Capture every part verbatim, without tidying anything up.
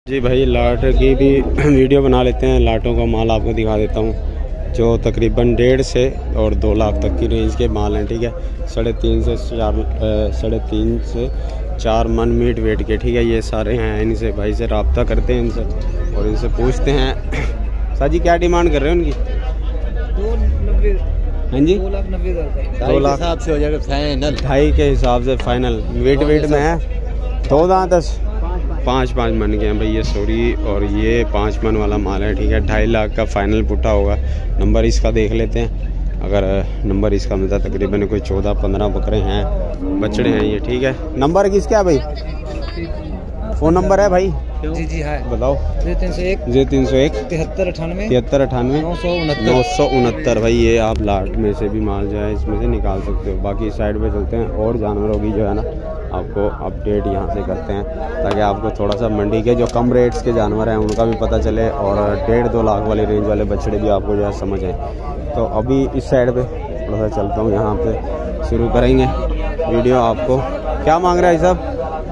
जी भाई, लाट की भी वीडियो बना लेते हैं। लाटों का माल आपको दिखा देता हूँ जो तकरीबन डेढ़ से और दो लाख तक की रेंज के माल हैं। ठीक है, साढ़े तीन से चार साढ़े तीन से चार मन मीट वेट के। ठीक है, ये सारे हैं। इनसे भाई से रब्ता करते हैं इनसे और इनसे पूछते हैं सर जी क्या डिमांड कर रहे हैं उनकी। दो नब्बे हाँ जी, दो लाख नब्बे हज़ार दो लाख हिसाब से हो जाएगा फाइनल। ढाई के हिसाब से फाइनल। वेट वेट में है दो दांत दस पाँच पाँच मन के हैं भाई ये सॉरी। और ये पाँच मन वाला माल है। ठीक है, ढाई लाख का फाइनल पुट्टा होगा। नंबर इसका देख लेते हैं। अगर नंबर इसका मिलता है तकरीबन कोई चौदह पंद्रह बकरे हैं, बछड़े हैं ये। ठीक है, नंबर किसका है भाई? फ़ोन नंबर है भाई? जी जी है, बताओ। जी तीन सौ एक जी तीन सौ एक तिहत्तर अठानवे तिहत्तर अठानवे नौ सौ उनहत्तर नौ सौ उनहत्तर भाई ये आप लाट में से भी माल जो है इसमें से निकाल सकते हो। बाकी इस साइड पे चलते हैं और जानवरों की जो है ना आपको अपडेट यहाँ से करते हैं ताकि आपको थोड़ा सा मंडी के जो कम रेट्स के जानवर हैं उनका भी पता चले और डेढ़ दो लाख वाली रेंज वाले बछड़े भी आपको जो है समझ आए। तो अभी इस साइड पे थोड़ा सा चलता हूँ, यहाँ पे शुरू करेंगे वीडियो। आपको क्या मांग रहा है साहब?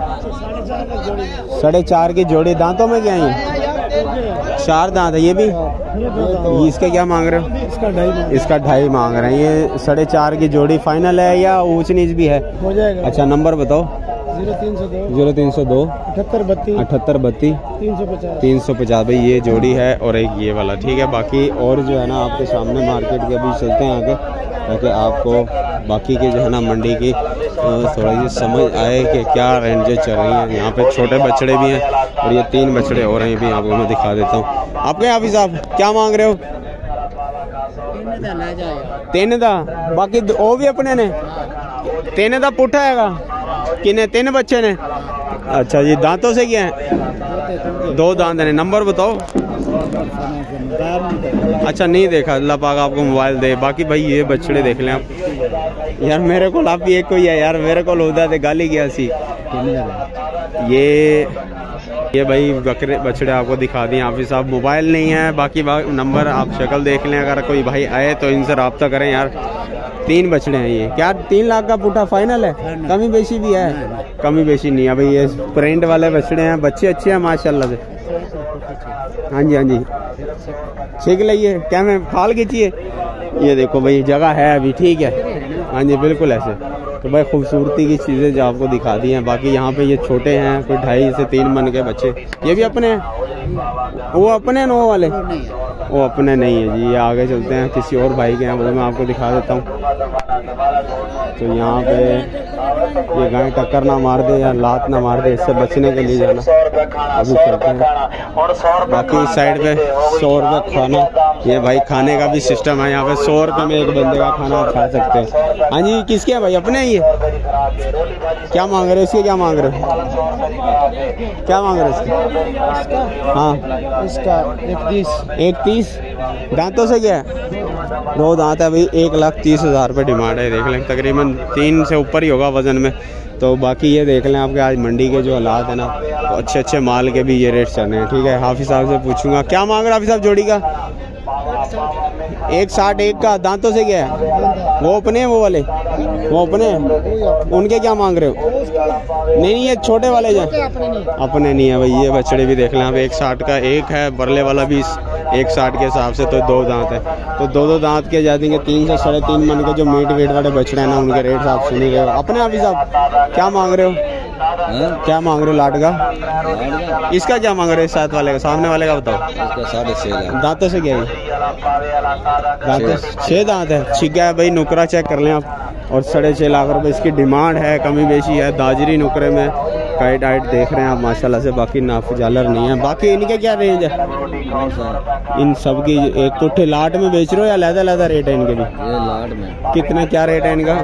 साढ़े चार की जोड़ी। दांतों में क्या है? चार दांत है। ये भी इसके क्या मांग रहे हो? इसका ढाई इसका ढाई मांग रहे हैं। ये साढ़े चार की जोड़ी फाइनल है या ऊंच नीच भी है? हो जाएगा। अच्छा, नंबर बताओ। जीरो तीन सौ दो जीरो तीन सौ दो अठहत्तर बत्तीस अठहत्तर बत्तीस तीन सौ पचास तीन सौ पचास भाई ये जोड़ी है और एक ये वाला। ठीक है, बाकी और जो है ना आपके सामने मार्केट के अभी चलते हैं आगे ताकि आपको बाकी के जो है ना मंडी की थोड़ी सी समझ आए कि क्या रेंजेस चल रही हैं। यहाँ पे छोटे बछड़े भी हैं और ये तीन बछड़े और हैं भी आपको मैं दिखा देता हूँ। आपके हाफिज साहब क्या मांग रहे हो? तीन दा। बाकी वो भी अपने ने तीन दा पुट्ठा हैगा किने तीन बच्चे ने। अच्छा जी, दांतों से क्या है? दो दांत ने। नंबर बताओ। अच्छा नहीं देखा, अल्लाह पाक आपको मोबाइल दे। बाकी भाई ये बछड़े देख लें आप। यार मेरे को आप एक कोई है यार, मेरे को होता है गाली गया सी। ये ये भाई बकरे बछड़े आपको दिखा दिए हाफिज साहब। मोबाइल नहीं है, बाकी नंबर आप शक्ल देख लें। अगर कोई भाई आए तो इनसे रब्ता करें यार। तीन बछड़े हैं ये। क्या तीन लाख का पुट्ठा फाइनल है? कमी बेशी भी है? कमी बेशी नहीं है भाई। ये प्रिंट वाले बछड़े हैं, बच्चे अच्छे हैं माशाल्लाह से। हाँ जी हाँ जी, सीख लीजिए। क्या मैं फाल खींचिए। ये देखो भाई जगह है अभी। ठीक है, हाँ जी बिल्कुल ऐसे। तो भाई खूबसूरती की चीज़ें जो आपको दिखा दी हैं। बाकी यहाँ पे ये छोटे हैं, कोई ढाई से तीन मन के बच्चे। ये भी अपने हैं? वो अपने हैं वो वाले? वो अपने नहीं है जी। ये आगे चलते हैं, किसी और भाई के हैं वो मैं आपको दिखा देता हूँ। तो यहाँ पे ये गाय टक्कर ना मार दे या लात ना मार दे, इससे बचने के लिए जाना अभी चलते हैं। बाकी इस साइड पे सौ रुपये खाना, ये भाई खाने का भी सिस्टम है यहाँ पे। सौ रुपये में एक बंदे का खाना आप खा सकते हैं। हाँ जी, किसके है भाई? अपने ही है। क्या मांग रहे हो इसके? क्या मांग रहे हो? क्या मांग रहे हो इसके? हाँ इसका एक तीस एक तीस। दांतों से क्या है? दो दांत है भाई। एक लाख तीस हज़ार रुपये डिमांड है। देख लें तकरीबन तीन से ऊपर ही होगा वजन में। तो बाकी ये देख लें आपके आज मंडी के जो हालात है ना, तो अच्छे अच्छे माल के भी ये रेट चल रहे हैं। ठीक है, हाफिज साहब से पूछूंगा क्या मांग रहे हाफिज साहब जोड़ी का? एक साठ एक का। दांतों से क्या है? वो अपने हैं वो वाले? वो अपने हैं। उनके क्या मांग रहे हो? नहीं नहीं, ये छोटे वाले जो अपने नहीं है भाई। ये बछड़े भी देख लें आप। एक साठ का एक है, बरले वाला भी एक साठ के हिसाब से। तो दो दांत है, तो दो दो दांत के जा देंगे। तीन से साढ़े तीन मन के जो मीट वेट वाले बछड़े हैं ना उनके रेट आप सुन ही रहे हो। अपने हाफिज साहब क्या मांग रहे हो? हाँ? क्या मांग रहे हो लाट का? इसका क्या मांग रहे हो? साथ वाले का, सामने वाले का बताओ। इसका साढ़े छः। दांतों से क्या है? दांतों छः दांत है। ठीक है भाई, नुकरा चेक कर लें आप। और साढ़े छः लाख रुपए इसकी डिमांड है। कमी बेशी है। दाजरी नुकरे में काइट आइट देख रहे हैं आप माशाल्लाह से। बाकी नाफ जालर नहीं है। बाकी इनके क्या रेंज है? इन सब की एक कुट्ठे लाट में बेच रहे हो या लहदा लहदा रेट है इनके भी? ये लाट में कितने क्या रेट है इनका?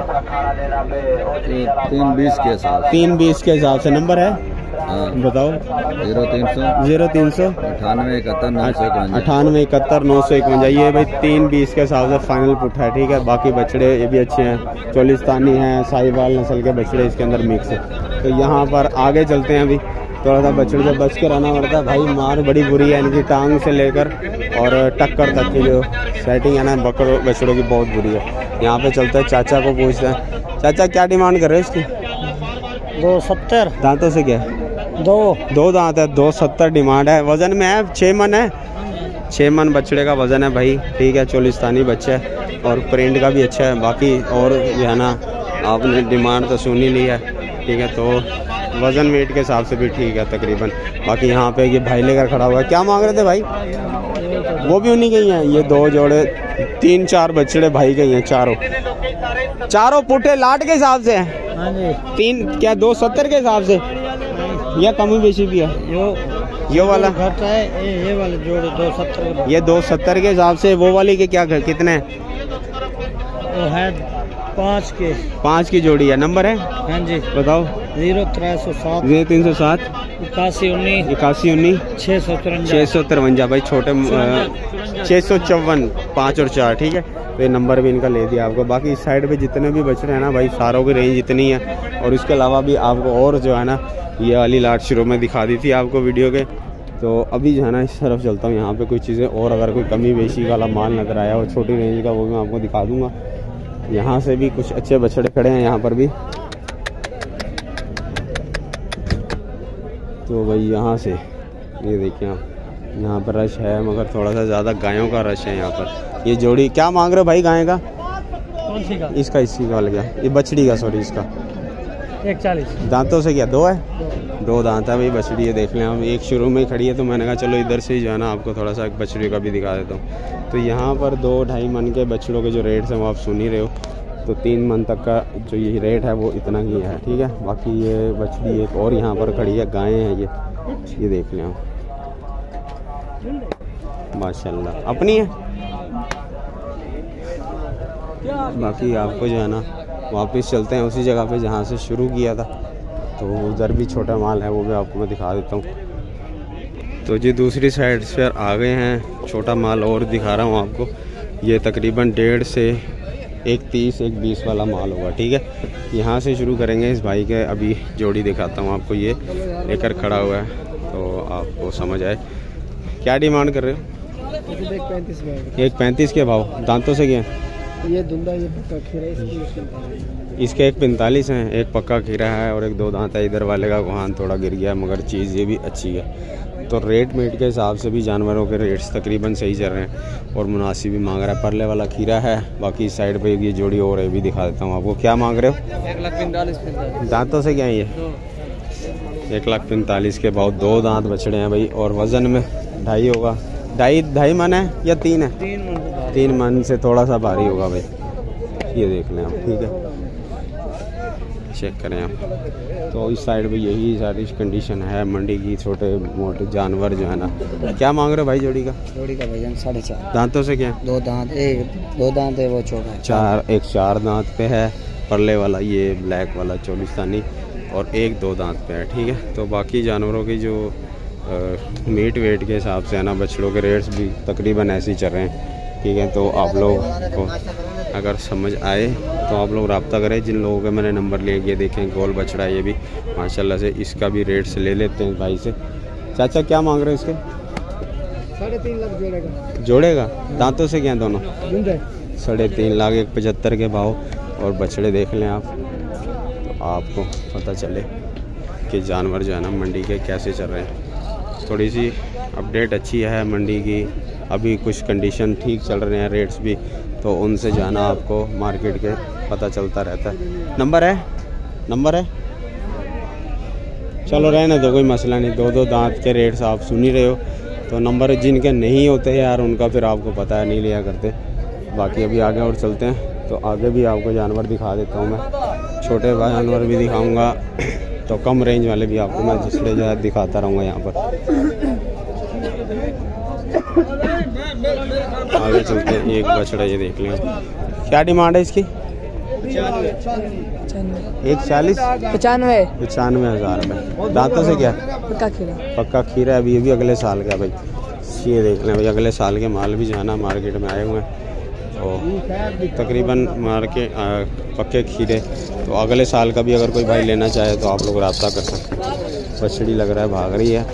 तीन बीस के हिसाब तीन बीस के हिसाब से। नंबर है? हाँ बताओ। जीरो तीन सौ जीरो तीन सौ अठानवे इकहत्तर नौ सौ इकवंजा अठानवे इकहत्तर नौ सौ इकवंजा। ये भाई तीन बीस के हिसाब से फाइनल पुट्ठा है। ठीक है, बाकी बछड़े ये भी अच्छे हैं। चोलिस्तानी हैं, साहिवाल नस्ल के बछड़े इसके अंदर मिक्स है। तो यहाँ पर आगे चलते हैं। अभी थोड़ा सा बछड़े से बच के रहना पड़ता है भाई। मार बड़ी बुरी है इनकी, टांग से लेकर और टक्कर तक की जो सेटिंग है ना बकरों बछड़ों की बहुत बुरी है। यहाँ पे चलते हैं, चाचा को पूछते हैं। चाचा क्या डिमांड कर रहे हो इसकी? दो सत्तर। दांतों से क्या है? दो दो दांत है, दो सत्तर डिमांड है। वजन में है छः मन है, छः मन बछड़े का वजन है भाई। ठीक है, चोलिस्तानी बच्चा है और प्रिंट का भी अच्छा है। बाकी और जो है ना आपने डिमांड तो सुन ही ली है। ठीक है, तो वज़न वेट के हिसाब से भी ठीक है तकरीबन। बाकी यहाँ पे ये भाई लेकर खड़ा हुआ है। क्या मांग रहे थे भाई? वो भी उन्हीं के ही हैं। ये दो जोड़े तीन चार बछड़े भाई के ही हैं, चारों चारों पुट्ठे लाट के हिसाब से हैं। तीन क्या दो सत्तर के हिसाब से या कमी बेची भी है? यो ये वाला घटा है, ये, ये वाले जोड़े दो सत्तर, ये दो सत्तर के हिसाब से। वो वाली के क्या कितने हैं? वो है पाँच के पाँच की जोड़ी है। नंबर है? हाँ जी बताओ। जीरो त्रै सौ सात जीरो तीन सौ सात इक्यासी उन्नीस इक्यासी उन्नीस छः सौ तिरंजा छः सौ तिरवंजा भाई। छोटे छः सौ चौवन पाँच और चार। ठीक है, तो ये नंबर भी इनका ले दिया आपको। बाकी इस साइड पे जितने भी बछड़े हैं ना भाई, सारों की रेंज इतनी है। और इसके अलावा भी आपको और जो है ना ये वाली लाट शुरू में दिखा दी थी आपको वीडियो के। तो अभी जो है ना इस तरफ चलता हूँ। यहाँ पे कुछ चीज़ें और अगर कोई कमी बेशी वाला माल नजर आया और छोटी रेंज का, वो मैं आपको दिखा दूँगा। यहाँ से भी कुछ अच्छे बछड़े खड़े हैं यहाँ पर भी। तो भाई यहाँ से ये देखिए आप, यहाँ पर रश है मगर थोड़ा सा ज़्यादा गायों का रश है यहाँ पर। ये जोड़ी क्या मांग रहे हो भाई गाय का? कौन सी का? इसका इसी का गया, ये बछड़ी का, सॉरी इसका एक चालीस। दांतों से क्या दो है? दो, दो दांत है भाई बछड़ी। ये देख लें हम, एक शुरू में ही खड़ी है तो मैंने कहा चलो इधर से ही जो है ना आपको थोड़ा सा बछड़ी का भी दिखा देता हूँ। तो यहाँ पर दो ढाई मन के बछड़ों के जो रेट्स हैं वो आप सुन ही रहे हो। तो तीन मन तक का जो ये रेट है वो इतना ही है। ठीक है, बाकी ये बछड़ी एक और यहाँ पर खड़ी है, गायें हैं ये ये देख लें आप, माशाल्लाह अपनी है। बाकी आपको जो है ना वापस चलते हैं उसी जगह पे जहाँ से शुरू किया था। तो उधर भी छोटा माल है, वो भी आपको मैं दिखा देता हूँ। तो जी दूसरी साइड से आ गए हैं, छोटा माल और दिखा रहा हूँ आपको। ये तकरीबन डेढ़ से एक तीस एक बीस वाला माल होगा। ठीक है, यहाँ से शुरू करेंगे। इस भाई के अभी जोड़ी दिखाता हूँ आपको, ये लेकर खड़ा हुआ है तो आपको समझ आए। क्या डिमांड कर रहे हो? एक पैंतीस के भाव। दांतों से क्या? ये धुंधा, ये पक्का खीरा, इसकी इसके एक पैंतालीस हैं, एक पक्का खीरा है और एक दो दांत है। इधर वाले का गुहान थोड़ा गिर गया मगर चीज़ ये भी अच्छी है। तो रेट मीट के हिसाब से भी जानवरों के रेट्स तकरीबन सही चल रहे हैं और मुनासिब भी मांग रहा है। परले वाला खीरा है। बाकी इस साइड पे ये जोड़ी और है, भी दिखा देता हूँ आपको। क्या मांग रहे हो? एक लाख पैंतालीस। दांतों से क्या है ये? एक लाख पैंतालीस के भाव। दो दांत बछड़े हैं भाई और वज़न में ढाई होगा। ढाई ढाई मन है या तीन है? तीन मन। तीन मन से थोड़ा सा भारी होगा भाई। ये देख लें आप। ठीक है, चेक करें आप। तो इस साइड पे यही सारी कंडीशन है मंडी की। छोटे मोटे जानवर जो है ना। क्या मांग रहे हो भाई जोड़ी का? जोड़ी का भैया साढ़े चार। दांतों से क्या? दो दांत, एक दो दांत है, वो छोटा है। चार, एक चार दांत पे है परले वाला, ये ब्लैक वाला चोलिस्तानी, और एक दो दांत पे है। ठीक है, तो बाकी जानवरों की जो आ, मीट वेट के हिसाब से है ना बछड़ों के रेट्स भी तकरीबन ऐसे ही चल रहे हैं। ठीक है, तो आप लोग को अगर समझ आए तो आप लोग रब्ता करें। जिन लोगों के मैंने नंबर ले ये देखें, गोल बछड़ा ये भी माशाल्लाह से, इसका भी रेट से ले लेते हैं भाई से। चाचा क्या मांग रहे हैं इसके? साढ़े तीन लाख जोड़ेगा। जोड़ेगा? दांतों से क्या दोनों? साढ़े तीन लाख एक पचहत्तर के भाव। और बछड़े देख लें आप तो आपको पता चले कि जानवर जो है ना मंडी के कैसे चल रहे हैं। थोड़ी सी अपडेट अच्छी है मंडी की, अभी कुछ कंडीशन ठीक चल रहे हैं, रेट्स भी, तो उनसे जो है ना आपको मार्केट के पता चलता रहता है। नंबर है? नंबर है? चलो रहने दो, कोई मसला नहीं। दो दो दांत के रेट्स आप सुन ही रहे हो। तो नंबर जिनके नहीं होते यार उनका फिर आपको पता है नहीं लिया करते। बाकी अभी आगे और चलते हैं तो आगे भी आपको जानवर दिखा देता हूँ मैं। छोटे जानवर भी दिखाऊँगा तो कम रेंज वाले भी आपको मैं जिससे जो है दिखाता रहूँगा यहाँ पर। आगे चलते हैं। एक बछड़ा ये देख लें। क्या डिमांड है इसकी? एक चालीस पचानवे पचानवे हज़ार रुपये। दांतों से क्या? पक्का खीरा। पक्का खीरा है। अभी ये भी अगले साल का भाई। ये देख लें भाई, अगले साल के माल भी जो है ना मार्केट में आए हुए हैं। तो तकरीबन मार के पक्के खीरे तो अगले साल का भी अगर कोई भाई लेना चाहे तो आप लोग रब्ता कर सकते हैं। बछड़ी लग रहा है भाग रही है,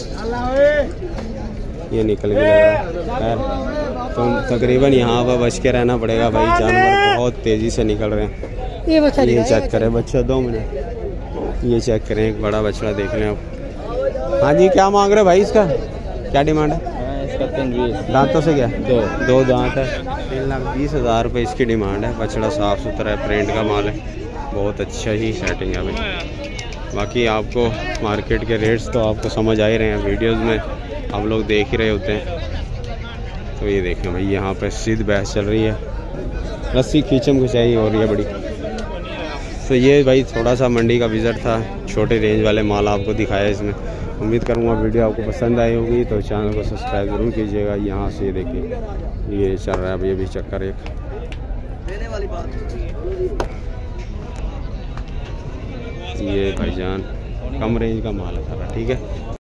ये निकल के लग रहा है। तो तकरीबन यहाँ पर बच के रहना पड़ेगा भाई, जानवर बहुत तेज़ी से निकल रहे हैं। ये बच्चा ये चेक करें बच्चा, दो मिनट ये चेक करें। एक बड़ा बछड़ा देख लें आप, हाँ जी, क्या मांग रहे हो भाई इसका, क्या डिमांड है? इसका तीन बीस दांतों से क्या? दो दो दांत है। तीन लाख बीस हज़ार रुपये इसकी डिमांड है। बछड़ा साफ़ सुथरा है, प्रिंट का माल है, बहुत अच्छा ही सेटिंग है भाई। बाकी आपको मार्केट के रेट्स तो आपको समझ आ ही रहे हैं, वीडियोस में आप लोग देख ही रहे होते हैं। तो ये देखें भाई, यहाँ पे सीध बहस चल रही है, रस्सी खींचम खिंचाई हो रही है बड़ी। तो ये भाई थोड़ा सा मंडी का विज़िट था, छोटे रेंज वाले माल आपको दिखाया इसमें। उम्मीद करूँगा वीडियो आपको पसंद आई होगी, तो चैनल को सब्सक्राइब ज़रूर कीजिएगा। यहाँ से देखिए ये चल रहा है भाई अभी चक्कर एक। ये भाईजान कम रेंज का माल है सारा, ठीक है।